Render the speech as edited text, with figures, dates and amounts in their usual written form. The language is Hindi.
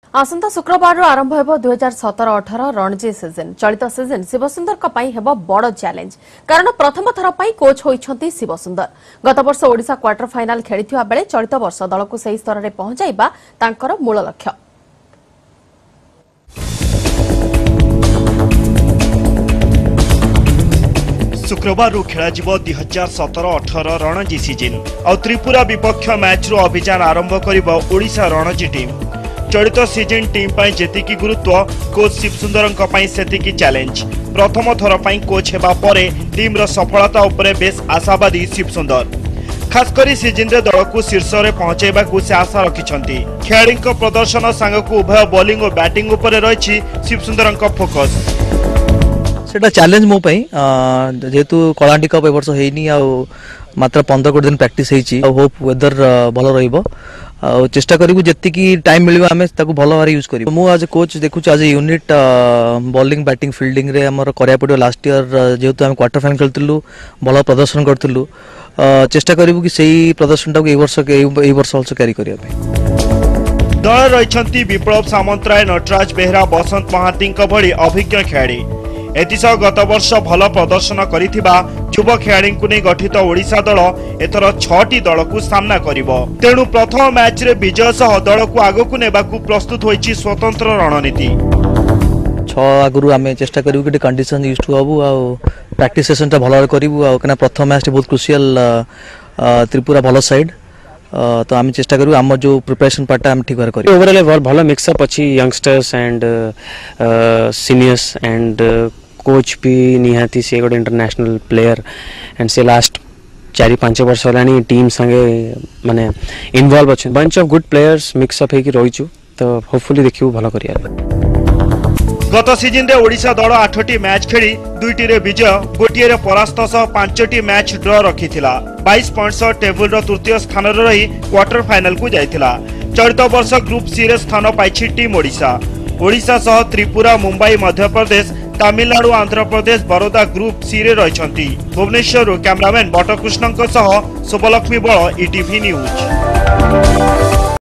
आसंता शुक्रवार आरंभ हो 2017-18 रणजी सीजन। चलित सीजन शिवसुंदर हेब बड़ चैलेंज कारण प्रथम थर कोच होइछंती शिवसुंदर। गत वर्ष ओडिशा क्वार्टर फाइनाल खेलिथिबा बेले चलित वर्ष दल को सही स्तर रे पहुंचाइबा तांकर मूल लक्ष्य। शुक्रवार खेल 2017-18 रणजी सीजन और त्रिपुरा विपक्ष मैच अभियान आरंभ कर ओडिशा रणजी टीम। चलित सीजन टीम जेतिकी गुरुत्व कोच शिवसुंदर सेतिकी चैलेंज। प्रथम थर कोच हेबा परे टीम रो सफलता उपरे बेस आशावादी शिवसुंदर। खासकर सीजन रे दल को शीर्ष रे पहुंचाइबा को से आशा रखिछंती। खेलाड़ी प्रदर्शन सांगकु उभय बॉलिंग और बैटिंग उपरे रहिछि शिवसुंदर फोकस। सेटा चैलेंज मो पई जेतु कलांटी कप ए वर्ष हेनी आ मात्र 15 दिन प्रैक्टिस हेची। होप वेदर भलो रहिबो आ चेष्टा करिबु जत्ति की टाइम मिलिबो हमें ताकू भलो भारी यूज करिबो। मु आज कोच देखु आज यूनिट बॉलिंग बैटिंग फील्डिंग रे हमर करया पडियो। लास्ट ईयर जेतु हम क्वार्टर फाइनल खेलतिलु भलो प्रदर्शन करतिलु। चेष्टा करिबु कि सेही प्रदर्शन टाकू ए वर्ष आल्सो कैरी करिया पे। दल रहिछंती विप्लव सामंतराय, नटराज बेहरा, बसंत महांती भली अभिज्ञ खेलाड़ी। एतिसह गत वर्ष भल प्रदर्शन करिथिबा युवा खेलाड़ी को नहीं गठित ओडिशा दल एथर 6टी दल को सामना करिवो। तेणु प्रथम मैच रे विजय सह दल को आगकु नेबाकु प्रस्तुत होईची स्वतंत्र रणनीति। 6 आगुरु आमे चेष्टा करिवु कि कंडीशन यूज टू हबु आ प्रैक्टिस सेशन ता भलो करिवु आ कना प्रथम मैच बहुत क्रुशियल त्रिपुरा भलो साइड। तो आम चेष्टा करूँ आम जो प्रिपरेशन पार्ट आम ठीक करें। ओवरऑल भल मिक्सअप अच्छी youngsters and seniors and coach भी निहाती से गोटे इंटरनेशनल प्लेयर एंड से लास्ट 4-5 वर्ष होलानी टीम संगे माने इन्वॉल्व अच्छे। Bunch of good players mix up होगी रहीचु तो होपफुली देखियो भलो करिया। गत सीजन रे ओडिशा दल 8टी मैच खेली 2टी रे विजय, गोटिए रे परास्त सह 5टी मैच ड्र रखिथिला। 22 पॉइंट्स टेबुल रो तृतीय स्थान रे रही क्वार्टर फाइनल को जाइथिला। चलित वर्ष ग्रुप सी रे स्थान पाइछि टीम ओडिशा। ओडिशा सह त्रिपुरा, मुंबई, मध्य प्रदेश, तमिलनाडु, आंध्र प्रदेश, बरोदा ग्रुप सी रे रहिछंती। भुवनेश्वर कैमरामैन बटकृष्णन सह शुभलक्ष्मी बळ, ETV न्यूज।